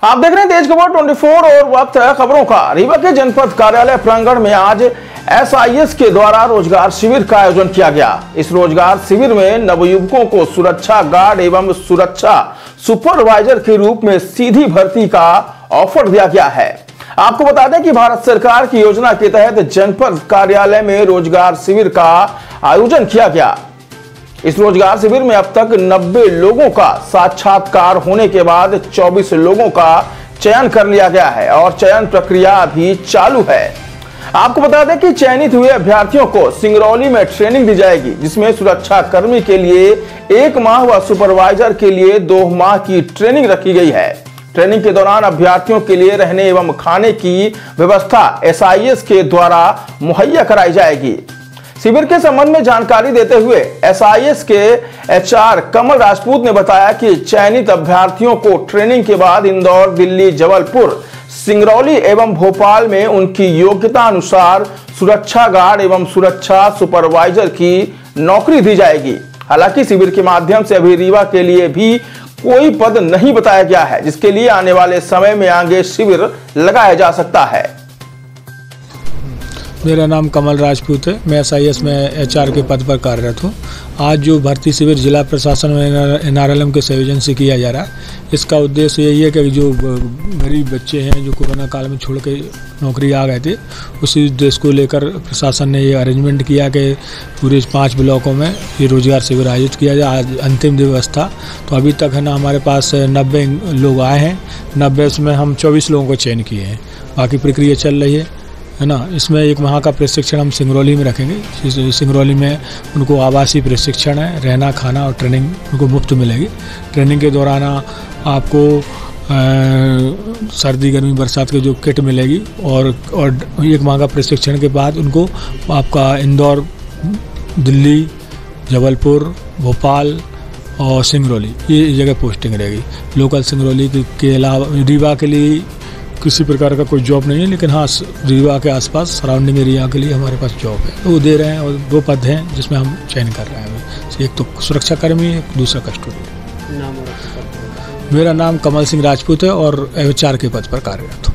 आप देख रहे हैं तेज खबर 24 और वक्त है खबरों का। रीवा के जनपद कार्यालय प्रांगण में आज एसआईएस के द्वारा रोजगार शिविर का आयोजन किया गया। इस रोजगार शिविर में नवयुवकों को सुरक्षा गार्ड एवं सुरक्षा सुपरवाइजर के रूप में सीधी भर्ती का ऑफर दिया गया है। आपको बता दें कि भारत सरकार की योजना के तहत जनपद कार्यालय में रोजगार शिविर का आयोजन किया गया। इस रोजगार शिविर में अब तक 90 लोगों का साक्षात्कार होने के बाद 24 लोगों का चयन कर लिया गया है और चयन प्रक्रिया अभी चालू है। आपको बता दें कि चयनित हुए अभ्यर्थियों को सिंगरौली में ट्रेनिंग दी जाएगी, जिसमें सुरक्षा कर्मी के लिए 1 माह व सुपरवाइजर के लिए 2 माह की ट्रेनिंग रखी गई है। ट्रेनिंग के दौरान अभ्यर्थियों के लिए रहने एवं खाने की व्यवस्था एसआईएस के द्वारा मुहैया कराई जाएगी। शिविर के संबंध में जानकारी देते हुए एसआईएस के एचआर कमल राजपूत ने बताया कि चयनित अभ्यर्थियों को ट्रेनिंग के बाद इंदौर, दिल्ली, जबलपुर, सिंगरौली एवं भोपाल में उनकी योग्यता अनुसार सुरक्षा गार्ड एवं सुरक्षा सुपरवाइजर की नौकरी दी जाएगी। हालांकि शिविर के माध्यम से अभी रीवा के लिए भी कोई पद नहीं बताया गया है, जिसके लिए आने वाले समय में आगे शिविर लगाया जा सकता है। मेरा नाम कमल राजपूत है। मैं एसआईएस में एचआर के पद पर कार्यरत हूँ। आज जो भर्ती शिविर जिला प्रशासन में एनआरएलएम के संयोजन से किया जा रहा है, इसका उद्देश्य यही है कि जो गरीब बच्चे हैं जो कोरोना काल में छोड़ के नौकरी आ गए थे, उसी उद्देश्य को लेकर प्रशासन ने ये अरेंजमेंट किया कि पूरे 5 ब्लॉकों में ये रोजगार शिविर आयोजित किया जाए। आज अंतिम दिवस था, तो अभी तक है ना हमारे पास 90 लोग आए हैं। 90 में हम 24 लोगों को चयन किए हैं। बाकी प्रक्रिया चल रही है ना। इसमें 1 माह का प्रशिक्षण हम सिंगरौली में रखेंगे। सिंगरौली में उनको आवासीय प्रशिक्षण है, रहना, खाना और ट्रेनिंग उनको मुफ्त मिलेगी। ट्रेनिंग के दौरान आपको सर्दी, गर्मी, बरसात की जो किट मिलेगी और 1 माह का प्रशिक्षण के बाद उनको आपका इंदौर, दिल्ली, जबलपुर, भोपाल और सिंगरौली ये जगह पोस्टिंग रहेगी। लोकल सिंगरौली के अलावा रीवा के लिए किसी प्रकार का कोई जॉब नहीं है, लेकिन हाँ रीवा के आसपास सराउंडिंग एरिया के लिए हमारे पास जॉब है, तो वो दे रहे हैं। और 2 पद हैं जिसमें हम चयन कर रहे हैं। एक तो सुरक्षा कर्मी, एक दूसरा कस्टोडियन। मेरा नाम कमल सिंह राजपूत है और एचआर के पद पर कार्यरत हूँ।